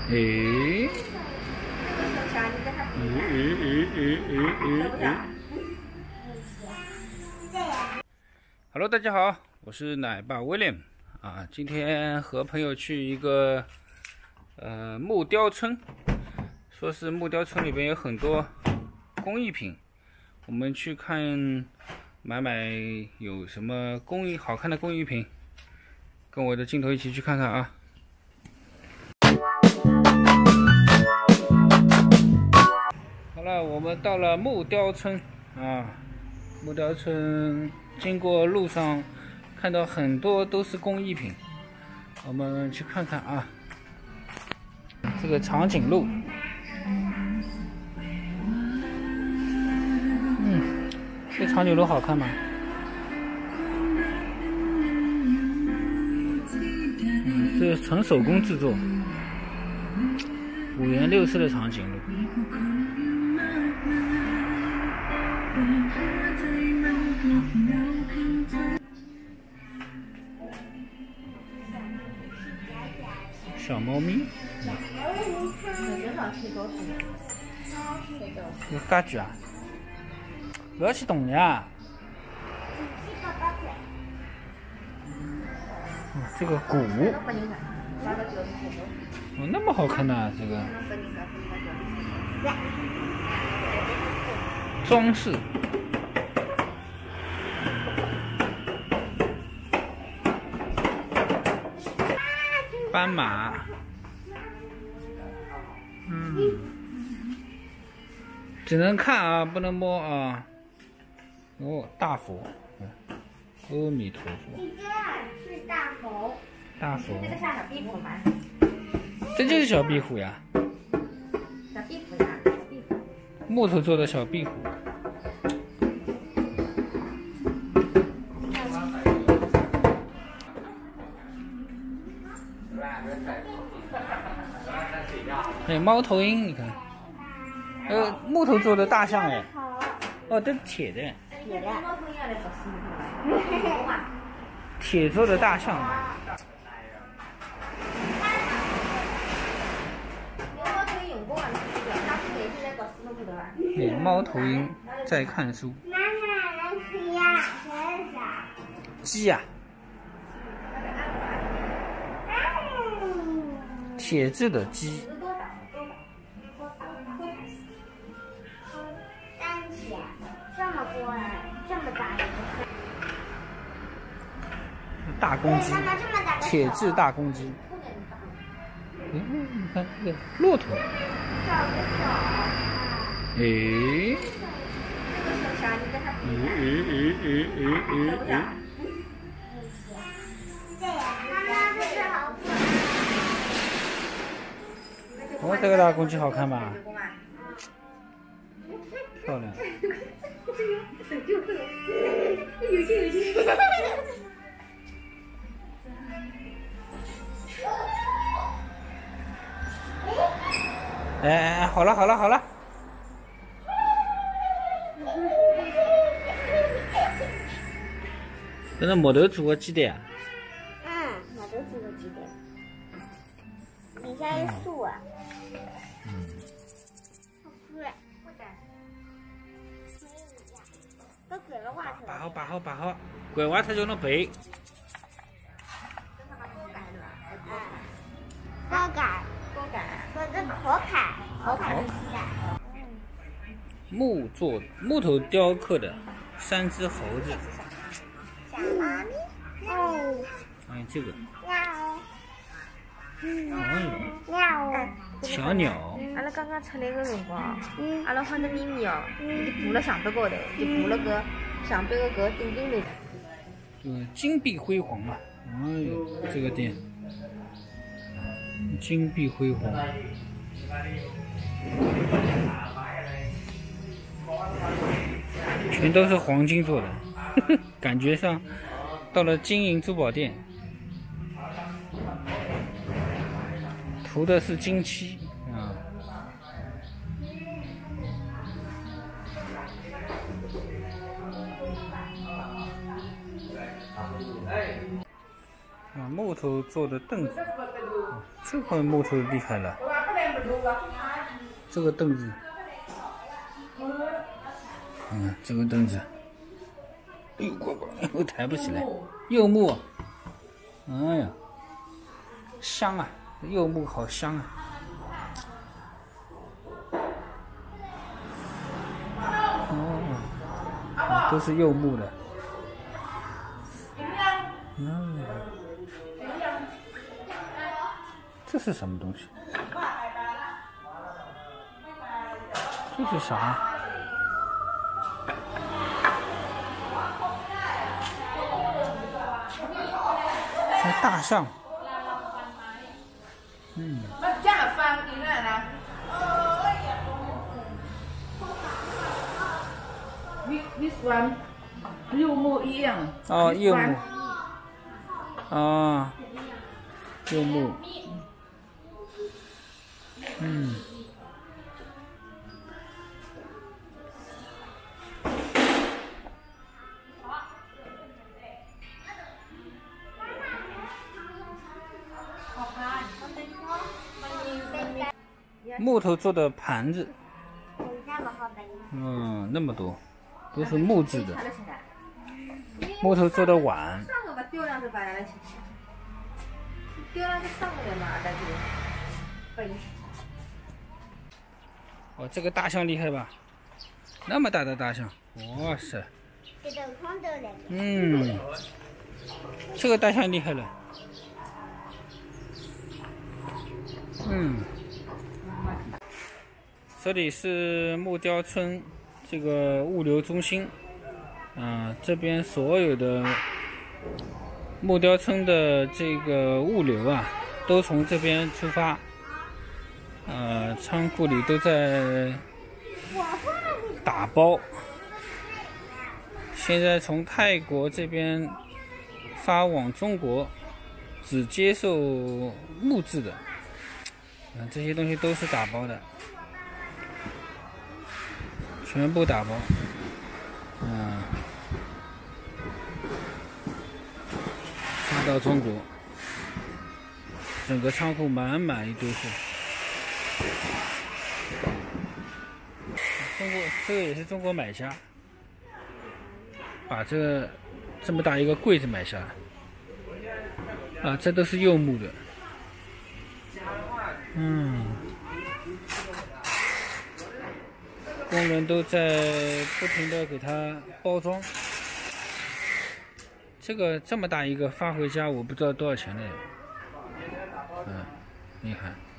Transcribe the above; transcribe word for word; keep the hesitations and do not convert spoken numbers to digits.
诶，诶诶诶诶诶诶。Hello， 大家好，我是奶爸 William 啊，今天和朋友去一个呃木雕村，说是木雕村里边有很多工艺品，我们去看买买有什么工艺好看的工艺品，跟我的镜头一起去看看啊。好了，我们到了木雕村啊，木雕村经过路上看到很多都是工艺品，我们去看看啊。这个长颈鹿，嗯，这长颈鹿好看吗？嗯，这是纯手工制作，五颜六色的长颈鹿。小猫咪，有家具啊！不要去动呀！哦，这个鼓，哦，那么好看呐、啊，这个装饰。斑马，嗯，只能看啊，不能摸啊。哦，大佛，阿弥陀佛。 你这是大佛。 大佛。 这个像小壁虎吗？ 这就是小壁虎呀。 小壁虎呀，小壁虎。 木头做的小壁虎。哎，猫头鹰，你看，呃，木头做的大象哎，哦，这是铁的， 铁的。 铁做的大象。哎，猫头鹰在看书。 妈妈，能吃呀？吃啥？ 鸡呀。铁制的鸡。 三千，这么多哎，这么大一个。 大公鸡。 妈妈这么大个。 铁制大公鸡。嗯，你看这个骆驼。 小的小。 诶。诶诶诶诶诶诶。 这样，妈妈这是好可爱。 哦，这个大公鸡好看吧？漂亮。 有劲有劲。 哎哎哎，好了好了好了。这是木头做的鸡蛋。 嗯，木头做的鸡蛋。底下有树啊。 嗯。 好贵，不的。都给了袜子。 摆好摆好摆好，拐袜子叫侬背。 高杆。 高杆。 说这口坎。口坎是鸡蛋。 木做木头雕刻的三只猴子。 小猫咪。哦。 哎，这个。 喵。 嗯。 喵。 小鸟。 阿拉刚刚出来个辰光，阿拉看到咪咪哦，就爬了墙壁高头，就爬了个墙壁的搿个顶顶头。 嗯，金碧辉煌嘛。哎呦，这个店。金碧辉煌。全都是黄金做的，呵呵，感觉上到了金银珠宝店。涂的是金漆啊。啊，木头做的凳子，啊，这块木头厉害了。 这个凳子，嗯，这个凳子，哎呦，呱呱，我抬不起来。柚木，哎呀，香啊，柚木好香啊。哦，都是柚木的。嗯，这是什么东西？这是啥？是大象。嗯。 This one， 柚木一样。 哦，柚木。啊，柚木。嗯。木头做的盘子，嗯，那么多，都是木质的。木头做的碗。哦，这个大象厉害吧？那么大的大象，哇塞！嗯，这个大象厉害了。嗯。这里是木雕村这个物流中心，啊、呃，这边所有的木雕村的这个物流啊，都从这边出发，呃，仓库里都在打包，现在从泰国这边发往中国，只接受木质的，嗯、呃，这些东西都是打包的。全部打包，嗯，发到中国，整个仓库满满一堆货。中国这个也是中国买家，把这个这么大一个柜子买下来，啊，这都是柚木的，嗯。工人都在不停的给它包装，这个这么大一个发回家，我不知道多少钱的。嗯，你看。